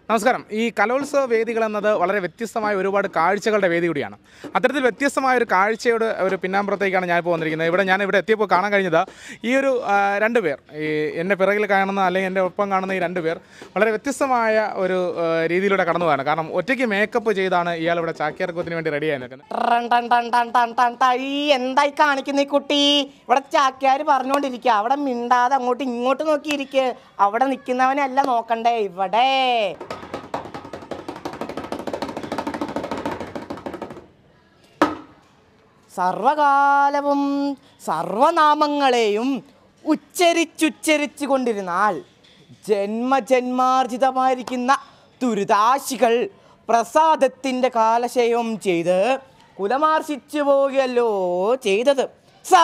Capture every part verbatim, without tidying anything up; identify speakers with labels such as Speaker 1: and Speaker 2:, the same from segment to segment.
Speaker 1: നമസ്കാരം. ഈ കലോത്സവ വേദികൾ എന്നത് വളരെ വ്യത്യസ്തമായ ഒരുപാട് കാഴ്ചകളുടെ വേദി കൂടിയാണ്. അത്തരത്തിൽ വ്യത്യസ്തമായ ഒരു കാഴ്ചയുടെ ഒരു പിന്നാമ്പുറത്തേക്കാണ് ഞാനിപ്പോൾ വന്നിരിക്കുന്നത്. ഇവിടെ ഞാൻ ഇവിടെ എത്തിയപ്പോൾ കാണാൻ കഴിഞ്ഞത് ഈ ഒരു രണ്ട് പേർ, ഈ എൻ്റെ പിറകിൽ കാണുന്ന അല്ലെങ്കിൽ എൻ്റെ ഒപ്പം കാണുന്ന ഈ രണ്ട് പേർ വളരെ വ്യത്യസ്തമായ ഒരു രീതിയിലൂടെ കടന്നു പോകാണ്. കാരണം ഒറ്റയ്ക്ക് മേക്കപ്പ് ചെയ്താണ് ഇയാൾ ഇവിടെ ചാക്യാർകൂത്തിന് വേണ്ടി റെഡിയായി നിൽക്കുന്നത്.
Speaker 2: എന്തായി കാണിക്കുന്ന ഈ കുട്ടി? ഇവിടെ ചാക്യാർ പറഞ്ഞുകൊണ്ടിരിക്കുക, അവിടെ മിണ്ടാതെ അങ്ങോട്ടും ഇങ്ങോട്ട് നോക്കിയിരിക്കുക. അവിടെ നിൽക്കുന്നവനല്ല നോക്കണ്ടേ, ഇവിടെ. സർവകാലവും സർവനാമങ്ങളെയും ഉച്ചരിച്ചുച്ചരിച്ചു കൊണ്ടിരുന്നാൽ ജന്മജന്മാർജിതമായിരിക്കുന്ന ദുരിതാശികൾ പ്രസാദത്തിൻ്റെ കാലശയം ചെയ്ത് കുലമാർശിച്ചു പോവുകയല്ലോ ചെയ്തത്. സ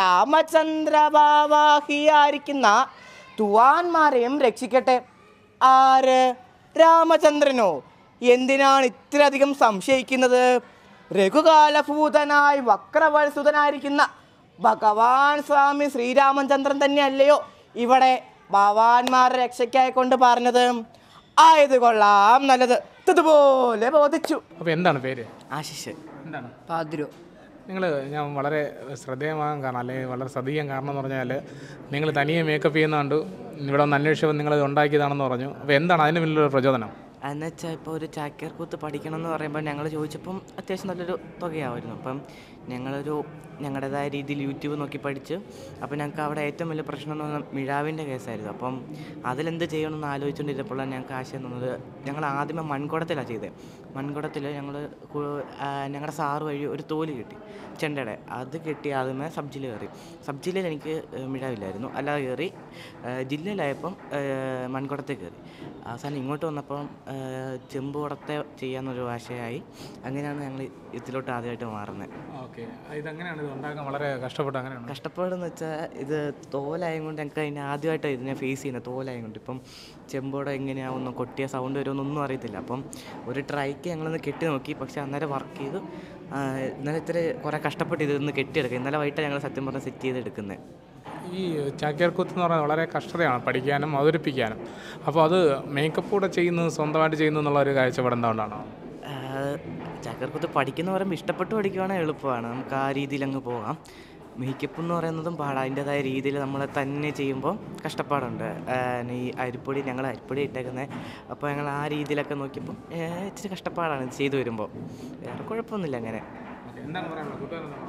Speaker 2: രാമചന്ദ്രഭാവാഹിയായിരിക്കുന്ന തുവാന്മാരെയും രക്ഷിക്കട്ടെ. ആര്? രാമചന്ദ്രനോ? എന്തിനാണ് ഇത്രയധികം സംശയിക്കുന്നത്? രഘുകാലഭൂതനായി വക്രവത്സുതനായിരിക്കുന്ന ഭഗവാൻ സ്വാമി ശ്രീരാമചന്ദ്രൻ തന്നെയല്ലയോ ഇവിടെ ഭഗവാന്മാരുടെ രക്ഷയ്ക്കായി കൊണ്ട് പറഞ്ഞത്? ആയത് കൊള്ളാം, നല്ലത്. ഇതുപോലെ ബോധിച്ചു.
Speaker 1: അപ്പോൾ എന്താണ് പേര്?
Speaker 2: ആശിഷ്.
Speaker 1: എന്താണ്?
Speaker 2: പാദ്രു.
Speaker 1: നിങ്ങൾ ഞാൻ വളരെ ശ്രദ്ധേയമാകാൻ കാരണം അല്ലെങ്കിൽ വളരെ ശ്രദ്ധിക്കാൻ കാരണം എന്ന് പറഞ്ഞാൽ നിങ്ങൾ തനിയെ മേക്കപ്പ് ചെയ്യുന്നതുകൊണ്ട് ഇവിടെ ഒന്ന് അന്വേഷിച്ചപ്പോൾ നിങ്ങളത് ഉണ്ടാക്കിയതാണെന്ന് പറഞ്ഞു. അപ്പോൾ എന്താണ് അതിന് പിന്നിലൊരു പ്രചോദനം?
Speaker 3: എന്ന് വെച്ചാൽ ഇപ്പോൾ ഒരു ചാക്യാർകൂത്ത് പഠിക്കണം എന്ന് പറയുമ്പോൾ ഞങ്ങൾ ചോദിച്ചപ്പം അത്യാവശ്യം നല്ലൊരു തുകയായിരുന്നു. അപ്പം ഞങ്ങളൊരു ഞങ്ങളുടേതായ രീതിയിൽ യൂട്യൂബ് നോക്കി പഠിച്ച്. അപ്പോൾ ഞങ്ങൾക്ക് അവിടെ ഏറ്റവും വലിയ പ്രശ്നം എന്ന് പറഞ്ഞാൽ മിഴാവിൻ്റെ കേസായിരുന്നു. അപ്പം അതിലെന്ത് ചെയ്യണമെന്ന് ആലോചിച്ചുകൊണ്ടിരുന്നപ്പോഴാണ് ഞങ്ങൾക്ക് ആശയം തന്നത്. ഞങ്ങൾ ആദ്യമേ മൺകുടത്തിലാണ് ചെയ്തത്. മൺകുടത്തിൽ ഞങ്ങൾ ഞങ്ങളുടെ സാറ് വഴി ഒരു തോല് കിട്ടി, ചെണ്ടയുടെ. അത് കിട്ടി ആദ്യമേ സബ് ജില്ല കയറി. സബ് ജില്ലയിൽ എനിക്ക് മിഴാവില്ലായിരുന്നു, അല്ലാതെ കയറി. ജില്ലയിലായപ്പം മൺകുടത്തിൽ കയറി. അവസാനം ഇങ്ങോട്ട് വന്നപ്പം ചെമ്പുകുടത്തെ ചെയ്യാമെന്നൊരു ആശയമായി. അങ്ങനെയാണ് ഞങ്ങൾ ഇതിലോട്ട് ആദ്യമായിട്ട് മാറുന്നത്.
Speaker 1: ഓക്കെ, ഇതെങ്ങനെയാണ് ഇത് ഉണ്ടാക്കാൻ വളരെ കഷ്ടപ്പെട്ടു? അങ്ങനെയാണ്
Speaker 3: കഷ്ടപ്പാടെന്ന് വെച്ചാൽ ഇത് തോലായത് കൊണ്ട് ഞങ്ങൾക്ക് അതിനെ ആദ്യമായിട്ട് ഇതിനെ ഫേസ് ചെയ്യുന്നത് തോലായത് കൊണ്ട്. ഇപ്പം ചെമ്പോടെ എങ്ങനെയാവുന്നു, കൊട്ടിയ സൗണ്ട് വരുമെന്നൊന്നും അറിയത്തില്ല. അപ്പം ഒരു ട്രൈക്ക് ഞങ്ങളൊന്ന് കെട്ടി നോക്കി, പക്ഷേ അന്നേരം വർക്ക് ചെയ്തു. ഇന്നലെ ഇത്ര കുറേ കഷ്ടപ്പെട്ട് ഇതൊന്ന് കെട്ടിയെടുക്കുക. ഇന്നലെ വൈകിട്ട് ഞങ്ങൾ സത്യം പറഞ്ഞാൽ സെറ്റ് ചെയ്തെടുക്കുന്നത്.
Speaker 1: ഈ ചാക്യാർകൂത്ത് എന്ന് പറഞ്ഞാൽ വളരെ കഷ്ടതയാണ് പഠിക്കാനും അവതരിപ്പിക്കാനും. അപ്പോൾ അത് മേക്കപ്പ് കൂടെ ചെയ്യുന്നത്, സ്വന്തമായിട്ട് ചെയ്യുന്നു എന്നുള്ള ഒരു കാഴ്ചപ്പാട് എന്തുകൊണ്ടാണോ?
Speaker 3: ചാക്യാർകൂത്ത് പഠിക്കുന്ന പറയുമ്പോൾ ഇഷ്ടപ്പെട്ട് പഠിക്കുകയാണെങ്കിൽ എളുപ്പമാണ്, നമുക്ക് ആ രീതിയിൽ അങ്ങ് പോകാം. മേക്കപ്പ് എന്ന് പറയുന്നതും പാടാം. അതിൻ്റെതായ രീതിയിൽ നമ്മൾ തന്നെ ചെയ്യുമ്പോൾ കഷ്ടപ്പാടുണ്ട്. ഈ അരിപ്പൊടി ഞങ്ങൾ അരിപ്പൊടി ഇട്ടേക്കുന്നത്. അപ്പോൾ ഞങ്ങൾ ആ രീതിയിലൊക്കെ നോക്കിയപ്പോൾ ഇച്ചിരി കഷ്ടപ്പാടാണ് ചെയ്തു വരുമ്പോൾ. വേറെ കുഴപ്പമൊന്നുമില്ല. അങ്ങനെ
Speaker 1: എന്താണ് പറയുന്നത്?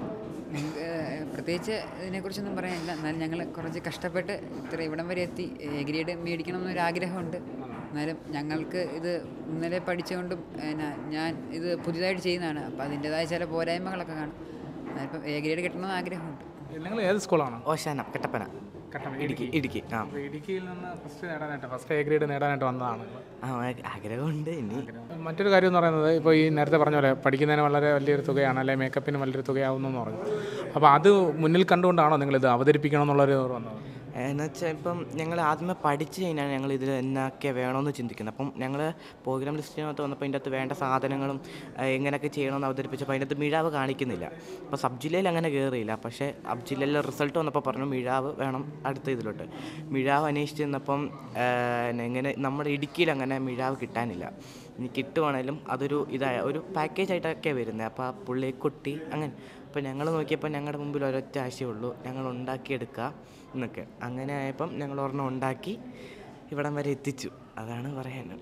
Speaker 4: പ്രത്യേകിച്ച് ഇതിനെക്കുറിച്ചൊന്നും പറയാനില്ല. എന്നാലും ഞങ്ങൾ കുറച്ച് കഷ്ടപ്പെട്ട് ഇത്ര ഇവിടം വരെ എത്തി. എ ഗ്രേഡ് മേടിക്കണം എന്നൊരാഗ്രഹമുണ്ട്. എന്നാലും ഞങ്ങൾക്ക് ഇത് ഇന്നലെ പഠിച്ചുകൊണ്ടും ഞാൻ ഇത് പുതിയതായിട്ട് ചെയ്യുന്നതാണ്. അപ്പോൾ അതിൻ്റെതായ ചില പോരായ്മകളൊക്കെ കാണും. ഇപ്പം എ ഗ്രേഡ് കിട്ടണമെന്ന് ആഗ്രഹമുണ്ട്.
Speaker 1: നിങ്ങൾ ഏത് സ്കൂളാണ്?
Speaker 3: ഓശാന, കട്ടപ്പന, ഇടുക്കി. ഇടുക്കി ആ
Speaker 1: ഇടുക്കിയിൽ നിന്ന് ഫസ്റ്റ് നേടാനായിട്ട് ഫസ്റ്റ് എ ഗ്രേഡ് നേടാനായിട്ട് വന്നതാണ്.
Speaker 3: ആ ആഗ്രഹമുണ്ട്. ഇനി
Speaker 1: മറ്റൊരു കാര്യം എന്ന് പറയുന്നത്, ഇപ്പോൾ ഈ നേരത്തെ പറഞ്ഞ പോലെ പഠിക്കുന്നതിന് വളരെ വലിയൊരു തുകയാണ്, അല്ലെങ്കിൽ മേക്കപ്പിന് വലിയൊരു തുകയാവുന്നു എന്ന് പറഞ്ഞു. അപ്പോൾ അത് മുന്നിൽ കണ്ടുകൊണ്ടാണോ നിങ്ങളിത് അവതരിപ്പിക്കണം എന്നുള്ളൊരു വന്നത്?
Speaker 3: എന്ന് വെച്ചാൽ ഇപ്പം ഞങ്ങൾ ആദ്യമേ പഠിച്ച് കഴിഞ്ഞാൽ ഞങ്ങൾ ഇതിൽ എന്നൊക്കെ വേണമെന്ന് ചിന്തിക്കുന്നത്. അപ്പം ഞങ്ങൾ പ്രോഗ്രാം ലിസ്റ്റിനകത്ത് വന്നപ്പോൾ അതിൻ്റെ അകത്ത് വേണ്ട സാധനങ്ങളും എങ്ങനെയൊക്കെ ചെയ്യണമെന്ന് അവതരിപ്പിച്ചപ്പോൾ അതിൻ്റെ അകത്ത് മിഴാവ് കാണിക്കുന്നില്ല. അപ്പോൾ സബ് ജില്ലയിൽ അങ്ങനെ കയറിയില്ല. പക്ഷേ സബ് ജില്ലയിലെ റിസൾട്ട് വന്നപ്പോൾ പറഞ്ഞു മിഴാവ് വേണം അടുത്ത ഇതിലോട്ട്. മിഴാവ് അന്വേഷിച്ച് ചെന്നപ്പം എങ്ങനെ നമ്മുടെ ഇടുക്കിയിൽ അങ്ങനെ മിഴാവ് കിട്ടാനില്ല. ഇനി കിട്ടുവാണെങ്കിലും അതൊരു ഇതായ ഒരു പാക്കേജായിട്ടൊക്കെ വരുന്നത്. അപ്പോൾ ആ പുള്ളി കൊട്ടി അങ്ങനെ. അപ്പോൾ ഞങ്ങൾ നോക്കിയപ്പോൾ ഞങ്ങളുടെ മുമ്പിൽ ഒരൊറ്റ ആശയമുള്ളൂ, ഞങ്ങൾ ഉണ്ടാക്കിയെടുക്കുക എന്നൊക്കെ. അങ്ങനെ ആയപ്പം ഞങ്ങൾ ഒരെണ്ണം ഉണ്ടാക്കി ഇവിടം വരെ എത്തിച്ചു. അതാണ് പറയാൻ.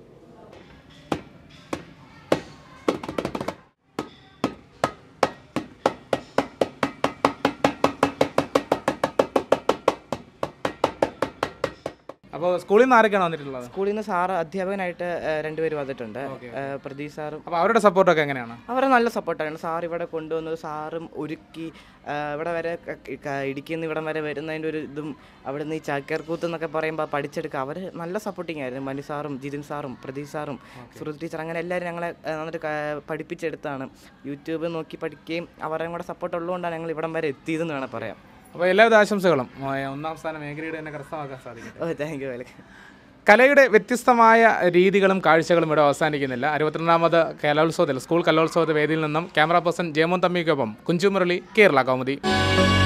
Speaker 1: അപ്പോൾ സ്കൂളിൽ നിന്ന് ആരൊക്കെയാണ് വന്നിട്ടുള്ളത്?
Speaker 3: സ്കൂളിൽ നിന്ന് സാറ് അധ്യാപകനായിട്ട് രണ്ടുപേര് വന്നിട്ടുണ്ട്, പ്രദീപ് സാറും.
Speaker 1: അപ്പോൾ അവരുടെ സപ്പോർട്ടൊക്കെ എങ്ങനെയാണ്?
Speaker 3: അവരെ നല്ല സപ്പോർട്ടാണ്. സാർ ഇവിടെ കൊണ്ടുവന്നത്, സാറും ഒരുക്കി ഇവിടെ വരെ ഇടുക്കിയിൽ നിന്ന് ഇവിടം വരെ വരുന്നതിൻ്റെ ഒരു ഇതും അവിടെ നിന്ന് ഈ ചാക്യാർകൂത്ത് എന്നൊക്കെ പറയുമ്പോൾ പഠിച്ചെടുക്കുക. അവർ നല്ല സപ്പോർട്ടിങ് ആയിരുന്നു. മനു സാറും ജിതിൻ സാറും പ്രദീപ് സാറും സുഹൃത്ത് ടീച്ചർ, അങ്ങനെ എല്ലാവരും ഞങ്ങളെ നന്നായിട്ട് പഠിപ്പിച്ചെടുത്താണ്. യൂട്യൂബ് നോക്കി പഠിക്കുകയും അവരുടെ കൂടെ സപ്പോർട്ട് ഉള്ളതുകൊണ്ടാണ് ഞങ്ങൾ ഇവിടം വരെ എത്തിയതെന്ന് വേണം പറയാം.
Speaker 1: അപ്പോൾ എല്ലാവിധ ആശംസകളും. ഒന്നാം സ്ഥാനം എ ഗ്രേഡ് തന്നെ കരസ്ഥമാക്കാൻ സാധിക്കും.
Speaker 3: Oh thank you. വെൽക്കം.
Speaker 1: കലയുടെ വ്യത്യസ്തമായ രീതികളും കാഴ്ചകളും ഇവിടെ അവസാനിക്കുന്നില്ല. അറുപത്തിരണ്ടാമത് കലോത്സവത്തിൽ സ്കൂൾ കലോത്സവ വേദിയിൽ നിന്നും ക്യാമറ പേഴ്സൺ ജയമോൻ തമ്മിക്കൊപ്പം കുഞ്ചുമുരളി, കേരള കൗമുദി.